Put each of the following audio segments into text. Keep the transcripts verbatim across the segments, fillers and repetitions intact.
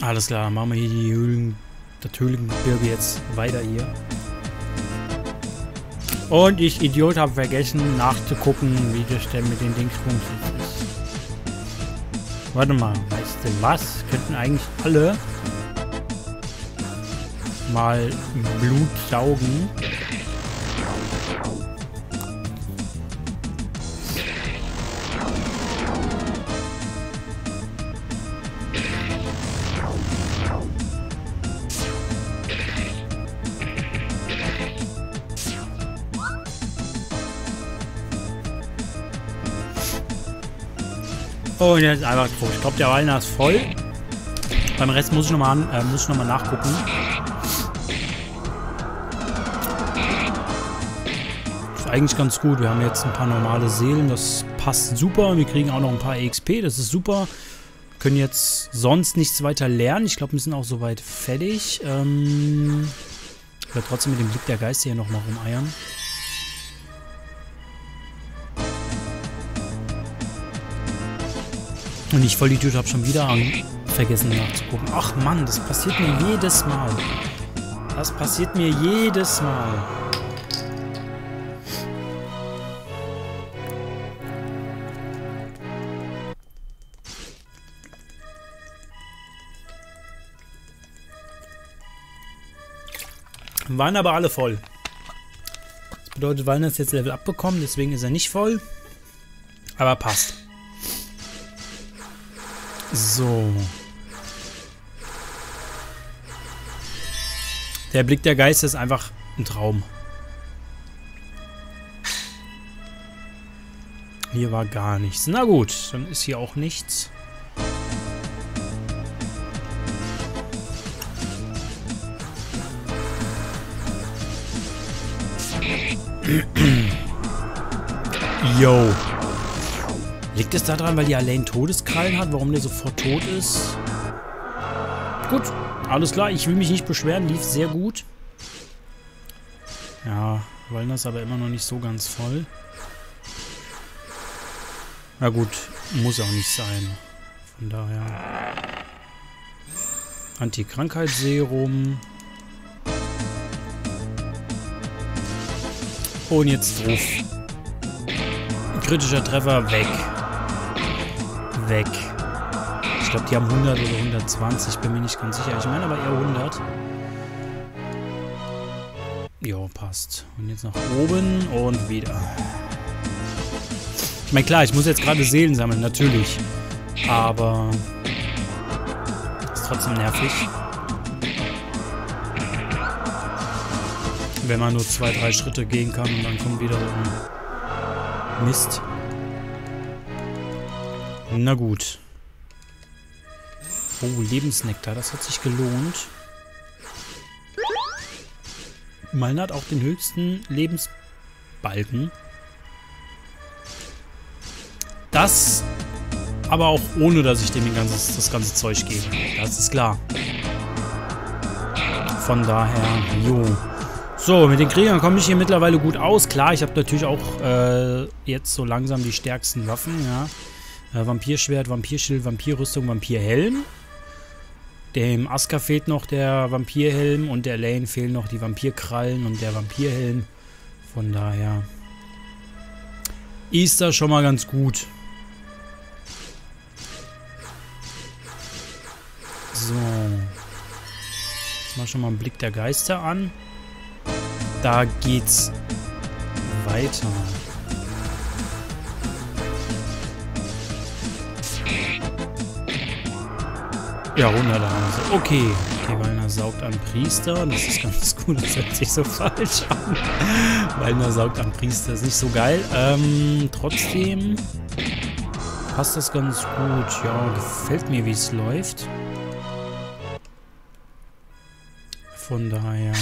Alles klar, dann machen wir hier die Höhlen, das Höhlengebirge jetzt weiter hier. Und ich, Idiot, habe vergessen nachzugucken, wie das denn mit den Dingsbums ist. Warte mal, weißt du was? Könnten eigentlich alle mal Blut saugen. Und jetzt einfach drauf. Ich glaube, der Wallner ist voll. Beim Rest muss ich nochmal äh, muss ich noch mal nachgucken. Ist eigentlich ganz gut. Wir haben jetzt ein paar normale Seelen. Das passt super. Wir kriegen auch noch ein paar E X P. Das ist super. Wir können jetzt sonst nichts weiter lernen. Ich glaube, wir sind auch soweit fertig. Ähm, ich werde trotzdem mit dem Blick der Geister hier nochmal rumeiern. Und ich voll die Tür habe schon wieder vergessen nachzugucken. Ach Mann, das passiert mir jedes Mal. Das passiert mir jedes Mal. Waren aber alle voll. Das bedeutet, Wallner ist jetzt Level abbekommen, deswegen ist er nicht voll. Aber passt. So. Der Blick der Geister ist einfach ein Traum. Hier war gar nichts. Na gut, dann ist hier auch nichts. Yo. Liegt es daran, weil die Alain Todeskrallen hat, warum der sofort tot ist? Gut, alles klar. Ich will mich nicht beschweren. Lief sehr gut. Ja, Wallner ist aber immer noch nicht so ganz voll. Na gut, muss auch nicht sein. Von daher. Anti-Krankheitsserum. Und jetzt drauf. Kritischer Treffer weg. Weg. Ich glaube, die haben hundert oder hundertzwanzig, bin mir nicht ganz sicher. Ich meine aber eher hundert. Jo, passt. Und jetzt nach oben und wieder. Ich meine, klar, ich muss jetzt gerade Seelen sammeln, natürlich. Aber ist trotzdem nervig. Wenn man nur zwei, drei Schritte gehen kann und dann kommt wieder so ein Mist. Na gut. Oh, Lebensnektar, das hat sich gelohnt. Wallner hat auch den höchsten Lebensbalken. Das aber auch ohne, dass ich dem den ganzes, das ganze Zeug gebe. Das ist klar. Von daher, jo. So, mit den Kriegern komme ich hier mittlerweile gut aus. Klar, ich habe natürlich auch äh, jetzt so langsam die stärksten Waffen, ja. Äh, Vampirschwert, Vampirschild, Vampirrüstung, Vampirhelm. Dem Aska fehlt noch der Vampirhelm und der Lane fehlen noch die Vampirkrallen und der Vampirhelm. Von daher ist das schon mal ganz gut. So. Jetzt mal schon mal einen Blick der Geister an. Da geht's weiter. Ja, hundert haben sie. Okay. Okay, Wallner saugt an Priester. Das ist ganz gut. Das hört sich so falsch an. Wallner saugt an Priester. Ist nicht so geil. Ähm, trotzdem passt das ganz gut. Ja, gefällt mir, wie es läuft. Von daher...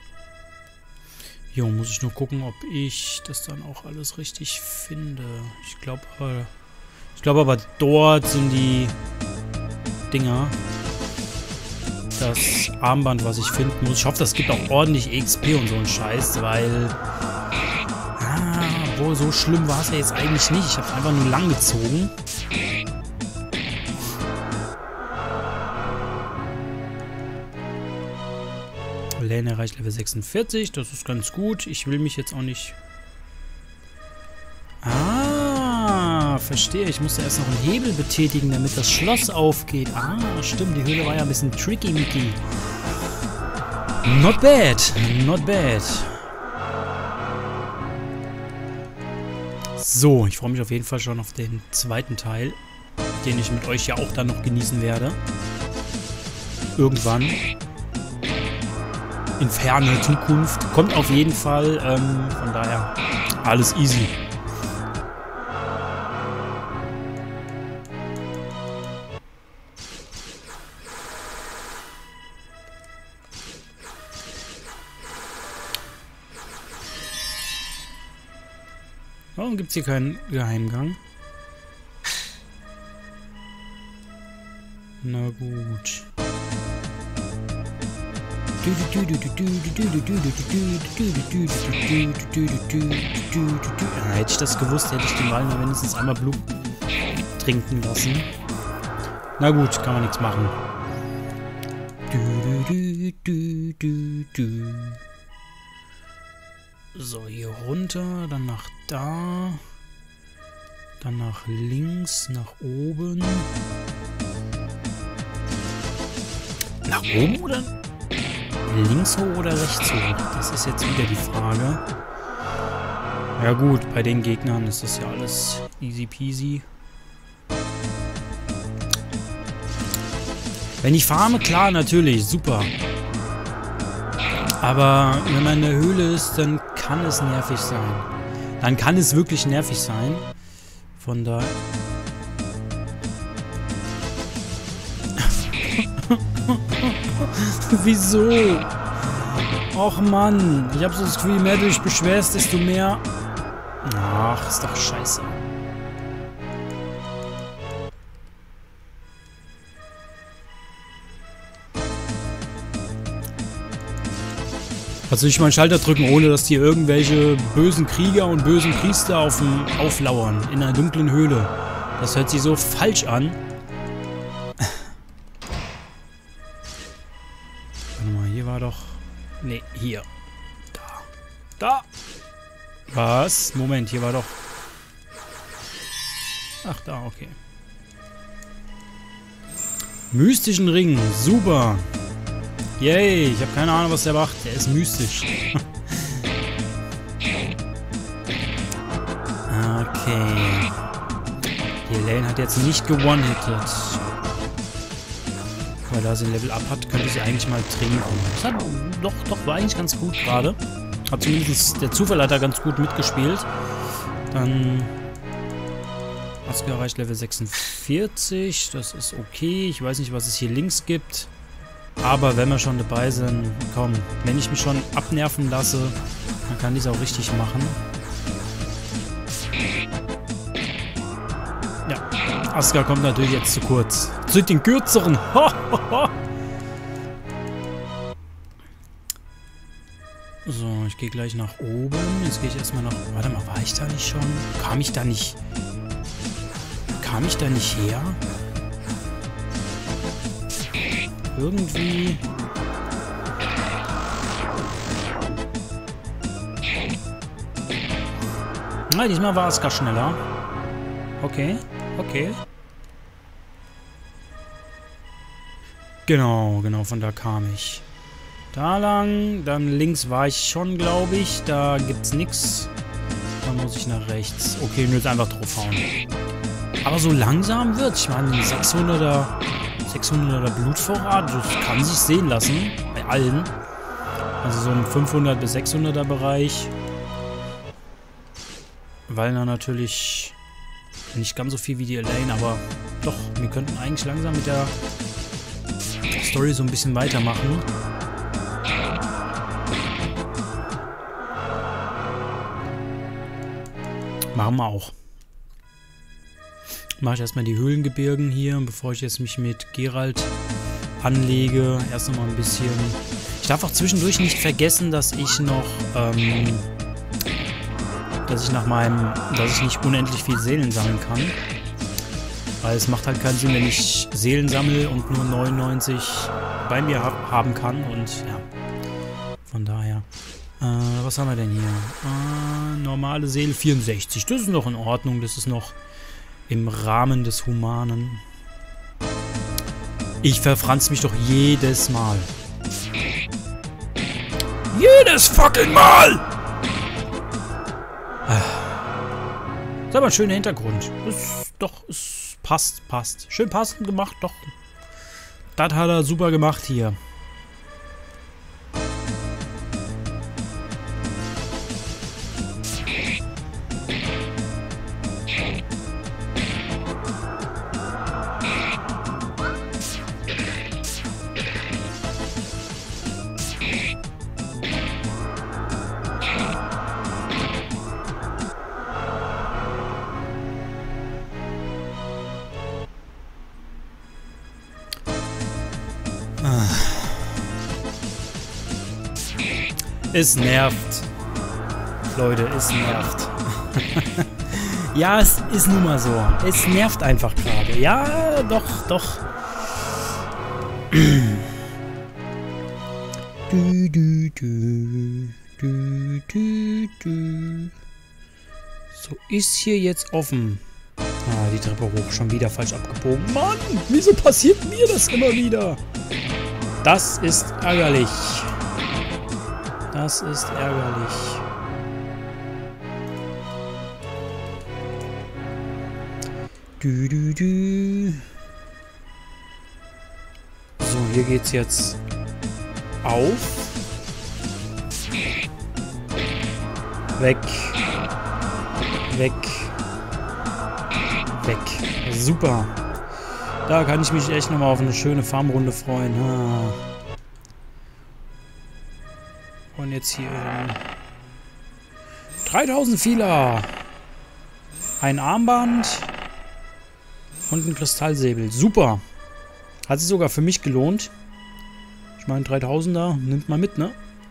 Jo, muss ich nur gucken, ob ich das dann auch alles richtig finde. Ich glaube aber... Ich glaube aber, dort sind die... Dinger. Das Armband, was ich finden muss. Ich hoffe, das gibt auch ordentlich E X P und so einen Scheiß, weil... Ah, obwohl, so schlimm war es ja jetzt eigentlich nicht. Ich habe einfach nur lang gezogen. Lane erreicht Level sechsundvierzig. Das ist ganz gut. Ich will mich jetzt auch nicht... Ah, verstehe. Ich musste erst noch einen Hebel betätigen, damit das Schloss aufgeht. Ah, stimmt. Die Höhle war ja ein bisschen tricky-micky. Not bad. Not bad. So, ich freue mich auf jeden Fall schon auf den zweiten Teil, den ich mit euch ja auch dann noch genießen werde. Irgendwann. In ferner Zukunft. Kommt auf jeden Fall. Ähm, von daher alles easy. Warum gibt es hier keinen Geheimgang? Na gut. Ja, hätte ich das gewusst, hätte ich den Wal mal mindestens einmal Blut trinken lassen. Na gut, kann man nichts machen. So, hier runter, dann nach da. Dann nach links, nach oben. Nach oben oder? Links hoch oder rechts hoch? Das ist jetzt wieder die Frage. Ja gut, bei den Gegnern ist das ja alles easy peasy. Wenn ich farme, klar, natürlich, super. Aber wenn man in der Höhle ist, dann kann es nervig sein. Dann kann es wirklich nervig sein. Von daher... Wieso? Och Mann, ich habe so das Gefühl, je mehr du dich beschwerst, desto mehr... Ach, ist doch scheiße. Also ich meinen Schalter drücken, ohne dass dir irgendwelche bösen Krieger und bösen Priester auf dem auflauern in einer dunklen Höhle. Das hört sich so falsch an. Warte mal, hier war doch... Ne, hier. Da. Da! Was? Moment, hier war doch... Ach, da, okay. Mystischen Ring, super. Yay, ich habe keine Ahnung, was der macht. Der ist mystisch. Okay. Die Lane hat jetzt nicht gewonnen-hitted. Weil da sie ein Level up hat, könnte sie eigentlich mal trinken. Das hat doch, doch, war eigentlich ganz gut gerade. Hat zumindest, der Zufall hat da ganz gut mitgespielt. Dann... Asuka erreicht Level sechsundvierzig. Das ist okay. Ich weiß nicht, was es hier links gibt. Aber wenn wir schon dabei sind, komm, wenn ich mich schon abnerven lasse, dann kann ich es auch richtig machen. Ja, Asuka kommt natürlich jetzt zu kurz. Zu den kürzeren. So, ich gehe gleich nach oben. Jetzt gehe ich erstmal nach... Warte mal, war ich da nicht schon? Kam ich da nicht... Kam ich da nicht her? Irgendwie... Na, diesmal war es gar schneller. Okay, okay. Genau, genau, von da kam ich. Da lang, dann links war ich schon, glaube ich. Da gibt's nichts. Dann muss ich nach rechts. Okay, nur jetzt einfach draufhauen. Aber so langsam wird's. Ich meine, sechshunderter... sechshunderter Blutvorrat, das kann sich sehen lassen, bei allen. Also so im fünfhundert bis sechshunderter Bereich. Weil da natürlich nicht ganz so viel wie die Elaine, aber doch, wir könnten eigentlich langsam mit der Story so ein bisschen weitermachen. Machen wir auch. Mache ich erstmal die Höhlengebirgen hier, bevor ich jetzt mich mit Geralt anlege. Erst noch mal ein bisschen. Ich darf auch zwischendurch nicht vergessen, dass ich noch, ähm, dass ich nach meinem, dass ich nicht unendlich viel Seelen sammeln kann. Weil es macht halt keinen Sinn, wenn ich Seelen sammle und nur neunundneunzig bei mir ha haben kann. Und ja, von daher. Äh, was haben wir denn hier? Äh, normale Seele vierundsechzig. Das ist noch in Ordnung. Das ist noch im Rahmen des Humanen. Ich verfranz mich doch jedes Mal. Jedes fucking Mal! Das ist aber ein schöner Hintergrund. Ist doch, es passt, passt. Schön passend gemacht, doch. Das hat er super gemacht hier. Es nervt. Leute, es nervt. Ja, es ist nun mal so. Es nervt einfach gerade. Ja, doch, doch. Du, du, du, du, du, du. So, ist hier jetzt offen. Ah, die Treppe hoch. Schon wieder falsch abgebogen. Mann, wieso passiert mir das immer wieder? Das ist ärgerlich. Das ist ärgerlich. Du, du, du. So, hier geht's jetzt auf. Weg. Weg. Weg. Super. Da kann ich mich echt nochmal auf eine schöne Farmrunde freuen. Ha. Und jetzt hier dreitausend Fehler. Ein Armband und ein Kristallsäbel. Super. Hat sich sogar für mich gelohnt. Ich meine, dreitausender nimmt man mit, ne?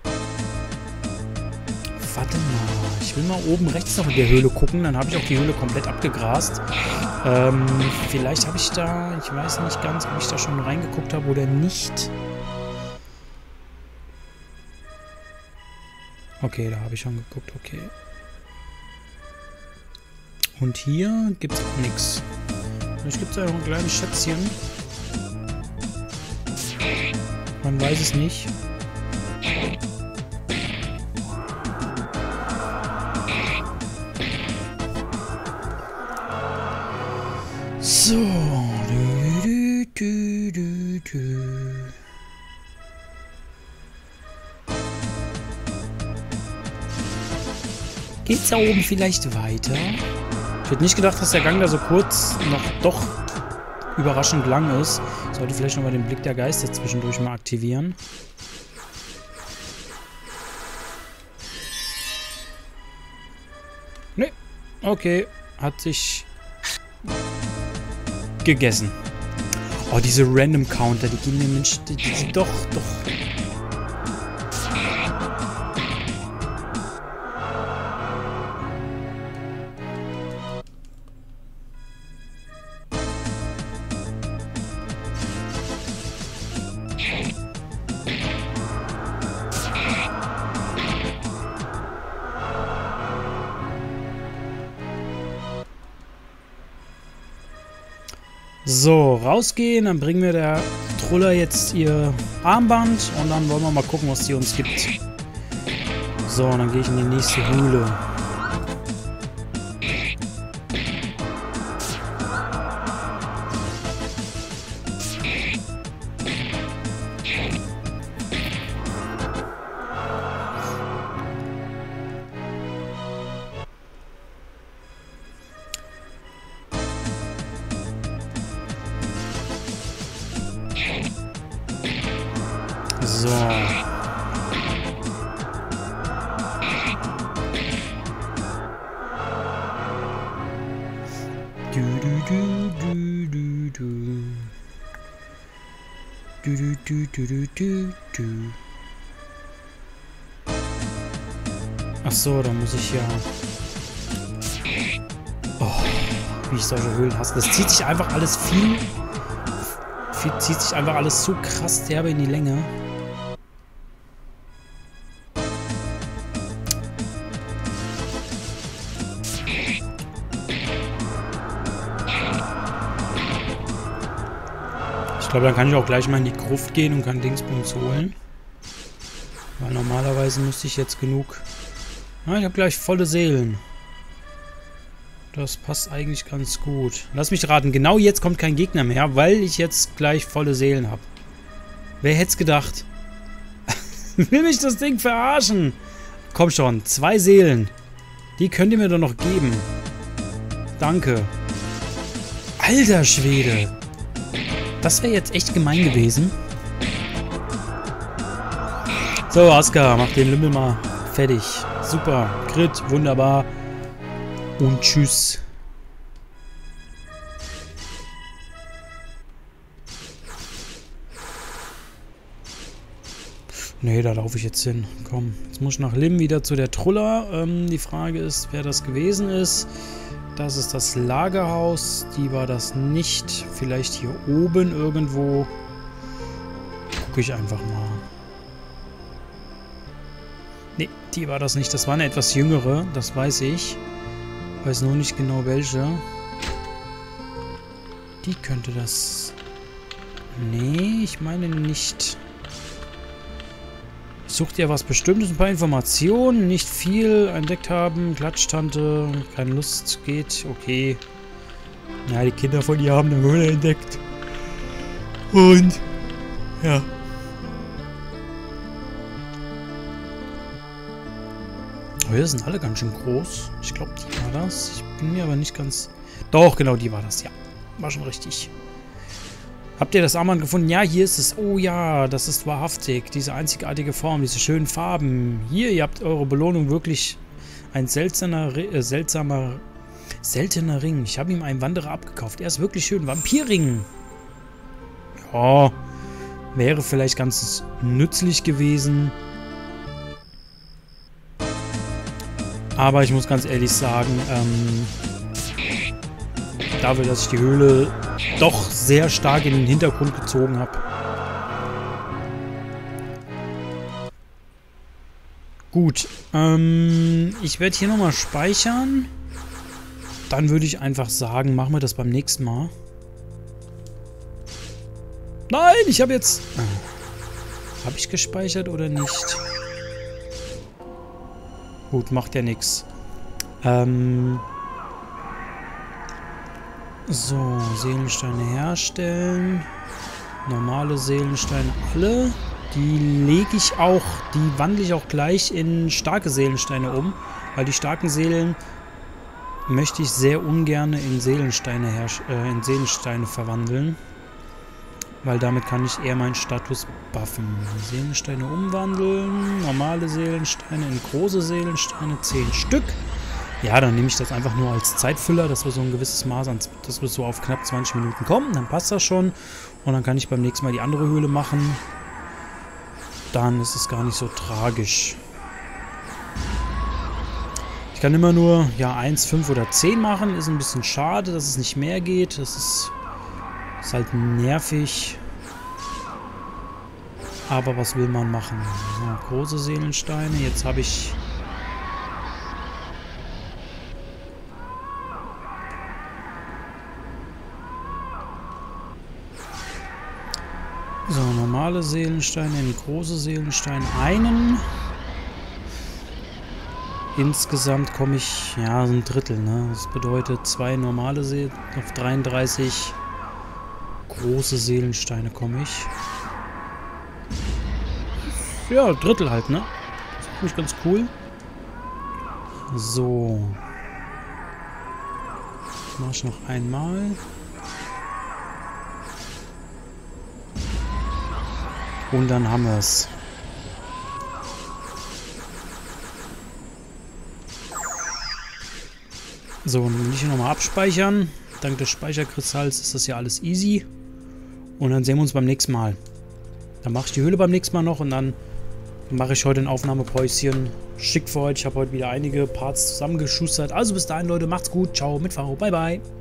Warte mal. Ich will mal oben rechts noch in der Höhle gucken. Dann habe ich auch die Höhle komplett abgegrast. Ähm, vielleicht habe ich da, ich weiß nicht ganz, ob ich da schon reingeguckt habe oder nicht. Okay, da habe ich schon geguckt, okay. Und hier gibt es auch nichts. Vielleicht gibt es ja noch ein kleines Schätzchen. Man weiß es nicht. So. Du, du, du, du. Geht's da oben vielleicht weiter? Ich hätte nicht gedacht, dass der Gang da so kurz noch doch überraschend lang ist. Ich sollte vielleicht nochmal den Blick der Geister zwischendurch mal aktivieren. Ne, okay. Hat sich gegessen. Oh, diese Random Counter, die gehen nämlich... Die, die, doch, doch... So, rausgehen, dann bringen wir der Truller jetzt ihr Armband und dann wollen wir mal gucken, was die uns gibt. So, und dann gehe ich in die nächste Höhle. So. Du, du, du, du, du, du. Du, du, du, du, du, du, du. Ach so, da muss ich ja... Oh, wie ich solche Höhlen hasse. Das zieht sich einfach alles viel... viel zieht sich einfach alles so krass derbe in die Länge. glaube, dann kann ich auch gleich mal in die Gruft gehen und kann Dingsbums holen. Weil normalerweise müsste ich jetzt genug... Ah, ich habe gleich volle Seelen. Das passt eigentlich ganz gut. Lass mich raten, genau jetzt kommt kein Gegner mehr, weil ich jetzt gleich volle Seelen habe. Wer hätte es gedacht? Will mich das Ding verarschen? Komm schon, zwei Seelen. Die könnt ihr mir doch noch geben. Danke. Alter Schwede. Das wäre jetzt echt gemein gewesen. So, Aska, mach den Lümmel mal fertig. Super. Crit, wunderbar. Und tschüss. Nee, da laufe ich jetzt hin. Komm, jetzt muss ich nach Lim wieder zu der Truller. Ähm, die Frage ist, wer das gewesen ist. Das ist das Lagerhaus. Die war das nicht. Vielleicht hier oben irgendwo. Gucke ich einfach mal. Nee, die war das nicht. Das war eine etwas jüngere. Das weiß ich. Weiß nur nicht genau welche. Die könnte das... Nee, ich meine nicht... Sucht ihr was Bestimmtes, ein paar Informationen, nicht viel entdeckt haben, Klatschtante, keine Lust, geht, okay. Ja, die Kinder von ihr haben eine Höhle entdeckt. Und, ja. Oh, hier sind alle ganz schön groß. Ich glaube, die war das. Ich bin mir aber nicht ganz... Doch, genau, die war das, ja. War schon richtig. Habt ihr das Armband gefunden? Ja, hier ist es. Oh ja, das ist wahrhaftig. Diese einzigartige Form, diese schönen Farben. Hier, ihr habt eure Belohnung. Wirklich ein seltsamer, äh, seltsamer, seltener Ring. Ich habe ihm einen Wanderer abgekauft. Er ist wirklich schön. Vampirring. Ja, wäre vielleicht ganz nützlich gewesen. Aber ich muss ganz ehrlich sagen, ähm, dafür, dass ich die Höhle doch sehr stark in den Hintergrund gezogen habe. Gut, ähm, ich werde hier nochmal speichern. Dann würde ich einfach sagen, machen wir das beim nächsten Mal. Nein, ich habe jetzt... Habe ich gespeichert oder nicht? Gut, macht ja nichts. Ähm... So, Seelensteine herstellen. Normale Seelensteine alle. Die lege ich auch, die wandle ich auch gleich in starke Seelensteine um. Weil die starken Seelen möchte ich sehr ungern in Seelensteine, äh, in Seelensteine verwandeln. Weil damit kann ich eher meinen Status buffen. Seelensteine umwandeln. Normale Seelensteine in große Seelensteine. zehn Stück. Ja, dann nehme ich das einfach nur als Zeitfüller, dass wir so ein gewisses Maß an, dass wir so auf knapp zwanzig Minuten kommen. Dann passt das schon. Und dann kann ich beim nächsten Mal die andere Höhle machen. Dann ist es gar nicht so tragisch. Ich kann immer nur, ja, eins, fünf oder zehn machen. Ist ein bisschen schade, dass es nicht mehr geht. Das ist, ist halt nervig. Aber was will man machen? So, große Seelensteine. Jetzt habe ich... So, normale Seelensteine in große Seelensteine einen. Insgesamt komme ich, ja, so ein Drittel, ne? Das bedeutet zwei normale Seelen auf dreiunddreißig große Seelensteine komme ich. Ja, Drittel halt, ne? Das ist nämlich ganz cool. So. Das mache ich noch einmal. Und dann haben wir es. So, dann will ich hier nochmal abspeichern. Dank des Speicherkristalls ist das ja alles easy. Und dann sehen wir uns beim nächsten Mal. Dann mache ich die Höhle beim nächsten Mal noch und dann mache ich heute ein Aufnahmepäuschen. Schick für heute. Ich habe heute wieder einige Parts zusammengeschustert. Also bis dahin, Leute, macht's gut. Ciao, mit Faro. Bye, bye.